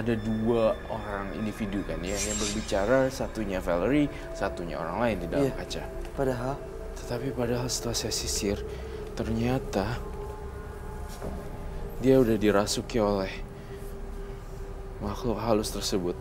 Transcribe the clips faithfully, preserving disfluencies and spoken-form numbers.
ada dua orang individu kan ya yang berbicara, satunya Valerie, satunya orang lain di dalam iya. kaca. Padahal? Tetapi padahal setelah saya sisir, ternyata dia udah dirasuki oleh makhluk halus tersebut.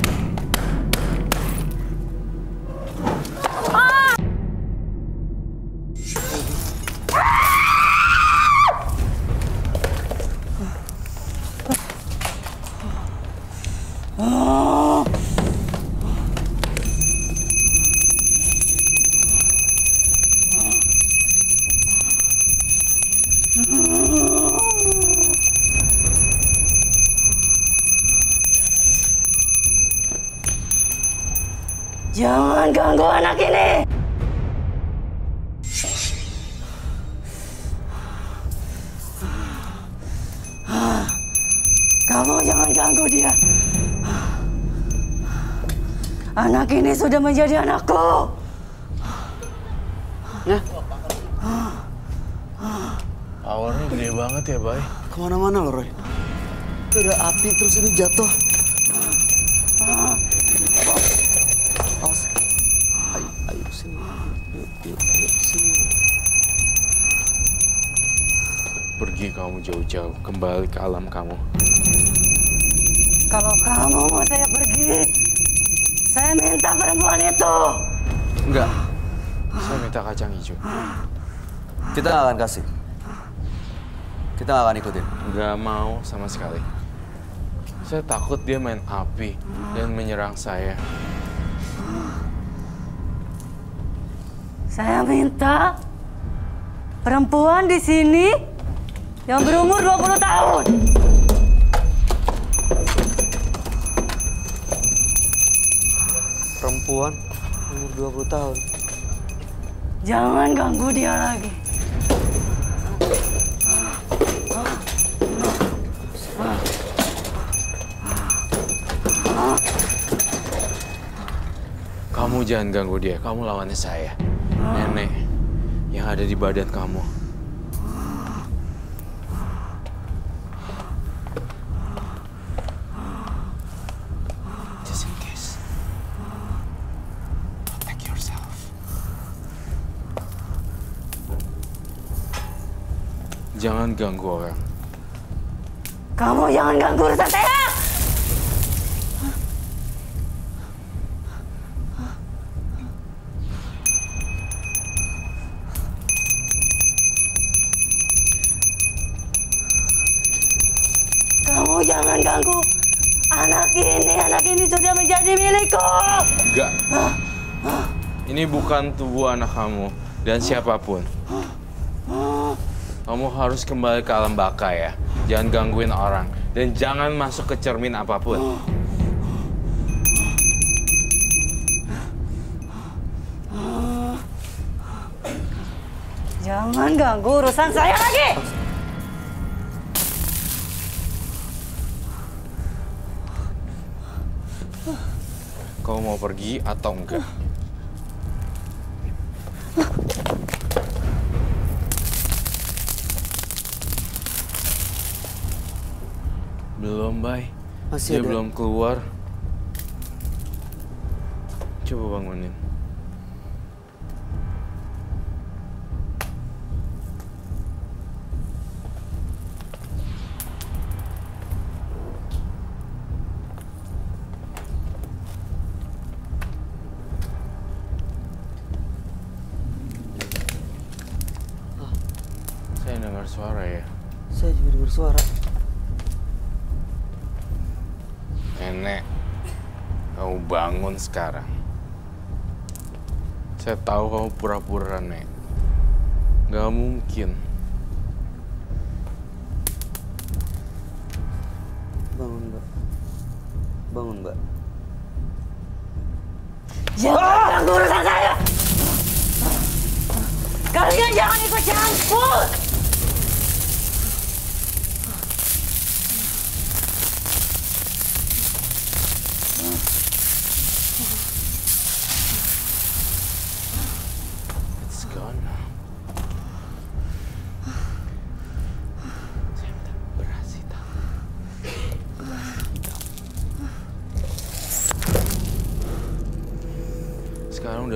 Jangan ganggu anak ini! Kamu jangan ganggu dia. Anak ini sudah menjadi anakku. Nah, powernya gede banget ya, Bay. Kemana-mana loh, Roy. Itu ada api terus ini jatuh. Awas. Ayo, ayo sini. Yuk, yuk, yuk sini. Pergi kamu jauh-jauh, kembali ke alam kamu. Kalau kamu mau saya pergi, saya minta perempuan itu. Enggak. Saya minta kacang hijau. Kita nggak akan kasih. Kita nggak akan ikutin. Nggak mau sama sekali. Saya takut dia main api dan menyerang saya. Saya minta perempuan di sini yang berumur dua puluh tahun. Perempuan umur dua puluh tahun. Jangan ganggu dia lagi. Kamu jangan ganggu dia, kamu lawannya saya. Nenek yang ada di badan kamu. Just in case. Protect yourself. Jangan ganggu orang. Kamu jangan ganggu urusan saya. Kamu jangan ganggu anak ini. Anak ini sudah menjadi milikku. Enggak. Ini bukan tubuh anak kamu dan siapapun. Kamu harus kembali ke alam baka ya. Jangan gangguin orang dan jangan masuk ke cermin apapun. Jangan ganggu urusan saya lagi. Kau mau pergi atau enggak? Belum, Bay. Masih Dia ada. belum keluar. Coba bangunin. Saya dengar suara ya. Saya juga dengar suara. Nenek, kamu bangun sekarang. Saya tahu kamu pura-pura, Nek. Gak mungkin. Bangun, Mbak. Bangun, Mbak. Jangan ganggu urusan saya. Kalian jangan ikut campur. It's gone now. Saya minta beras hitam. Beras hitam.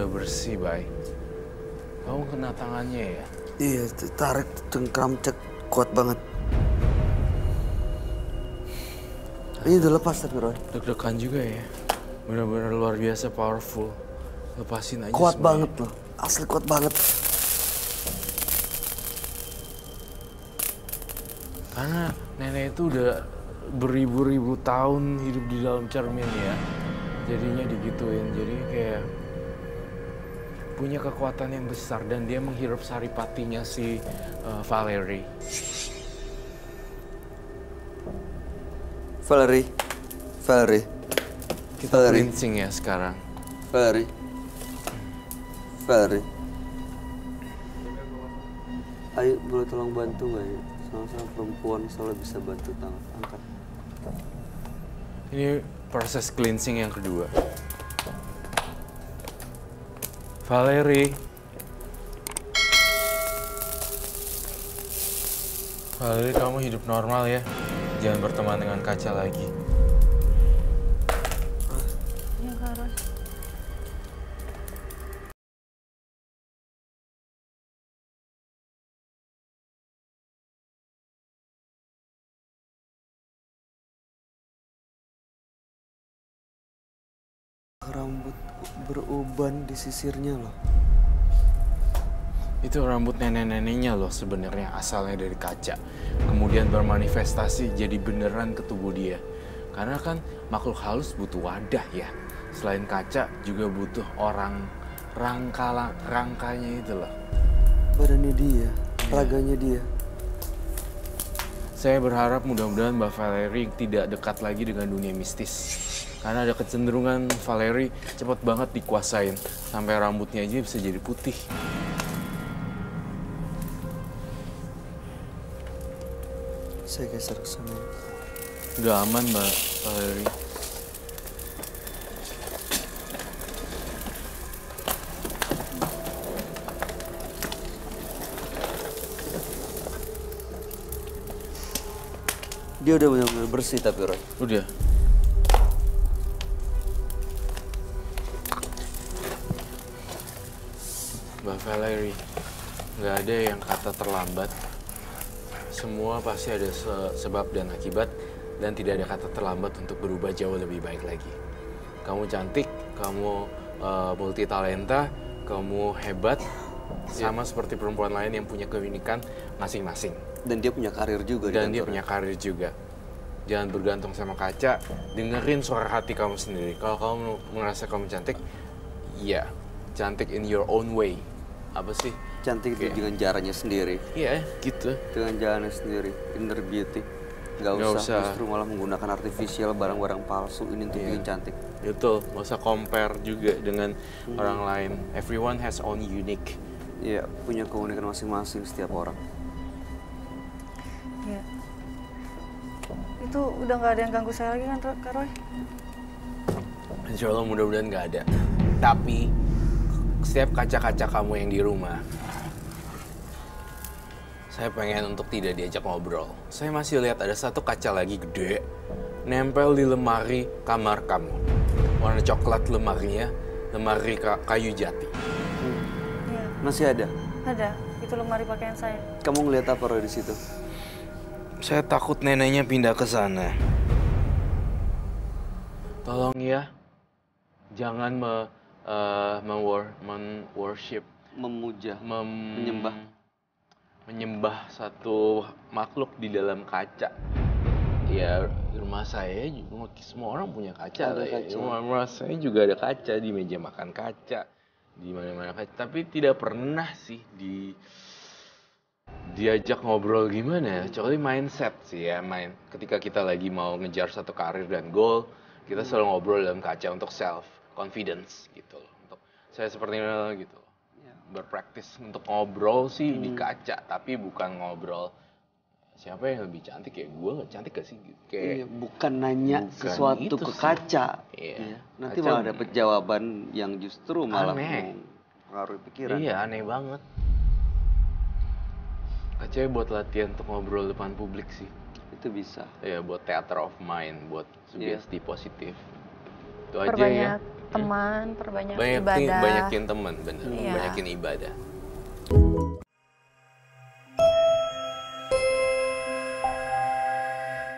bersih, Bay. Kamu kena tangannya ya? Iya, tarik cengkram cek kuat banget. Ini udah lepas tapi Roy. Deg-degan juga ya. Benar-benar luar biasa powerful. Lepasin aja Kuat semuanya. banget loh, asli kuat banget. Karena nenek itu udah beribu-ribu tahun hidup di dalam cermin ya. Jadinya digituin, jadi kayak punya kekuatan yang besar dan dia menghirup saripatinya si uh, Valerie. Valerie, Valerie, Kita Valerie. cleansing ya sekarang. Valerie, Valerie. Ayo, boleh tolong bantu nggak ya? Sama-sama perempuan selalu bisa bantu tangan angkat. Ini proses cleansing yang kedua. Valerie. Valerie, kamu hidup normal ya. Jangan berteman dengan kaca lagi. Ya, Kak Roy. Rambut beruban di sisirnya loh. Itu rambut nenek-neneknya loh sebenarnya, asalnya dari kaca. Kemudian bermanifestasi jadi beneran ke tubuh dia. Karena kan makhluk halus butuh wadah ya. Selain kaca juga butuh orang, rangka rangkanya itu loh. Badannya dia, raganya dia. Saya berharap mudah-mudahan Mbak Valerie tidak dekat lagi dengan dunia mistis. Karena ada kecenderungan Valerie cepat banget dikuasain. Sampai rambutnya aja bisa jadi putih. Saya geser ke sana. Udah aman Mbak Valerie. Dia udah benar-benar bersih tapi Roy. Udah. Mbak Valerie, nggak ada yang kata terlambat. Semua pasti ada se sebab dan akibat, dan tidak ada kata terlambat untuk berubah jauh lebih baik lagi. Kamu cantik, kamu uh, multi talenta, kamu hebat, sama seperti perempuan lain yang punya keunikan masing-masing. Dan dia punya karir juga. Dan di dia kantornya. punya karir juga. Jangan bergantung sama kaca, dengerin suara hati kamu sendiri. Kalau kamu merasa kamu cantik, ya cantik in your own way. Apa sih? Cantik itu Kayak- dengan caranya sendiri. Iya, gitu. Dengan jalannya sendiri, inner beauty. Nggak Nggak usah, usah. justru malah menggunakan artificial, barang-barang palsu ini untuk Iya. bikin cantik. Betul, nggak usah compare juga dengan orang lain. Everyone has own unique. Iya, punya keunikan masing-masing setiap orang. Iya. Itu udah nggak ada yang ganggu saya lagi kan, Kak Roy? Insya Allah mudah-mudahan nggak ada. Tapi setiap kaca-kaca kamu yang di rumah, saya pengen untuk tidak diajak ngobrol. Saya masih lihat ada satu kaca lagi gede, nempel di lemari kamar kamu. Warna coklat lemarinya, lemari ka- kayu jati. Iya, Masih ada? ada. Itu lemari pakaian saya. Kamu ngeliat apa Roy di situ? Saya takut neneknya pindah ke sana. Tolong ya, jangan me, uh, mewor- men-worship, Memuja, mem- menyembah. menyembah satu makhluk di dalam kaca. Ya, rumah saya juga semua orang punya kaca. Ada lah ya. kaca. Rumah, rumah saya juga ada kaca, di meja makan kaca, di mana-mana kaca. Tapi tidak pernah sih di diajak ngobrol gimana ya. Kecuali mindset sih ya, main. Ketika kita lagi mau ngejar satu karir dan goal, kita selalu ngobrol dalam kaca untuk self confidence gitu loh. Untuk saya seperti ini gitu loh. Berpraktis untuk ngobrol sih di kaca, tapi bukan ngobrol siapa yang lebih cantik ya, gue nggak cantik gak sih? Kayak Iya, bukan nanya bukan sesuatu itu ke sih. kaca. Iya. Iya. Nanti Kaca- malah dapet jawaban yang justru malah Aneh. mempengaruhi pikiran. iya aneh banget. Kaca buat latihan untuk ngobrol depan publik sih. Itu bisa. Ya buat theater of mind, buat sugesti positif. Itu aja ya. Perbanyak teman, perbanyak Banyak ibadah. banyakin teman, bener. Iya. Banyakin ibadah.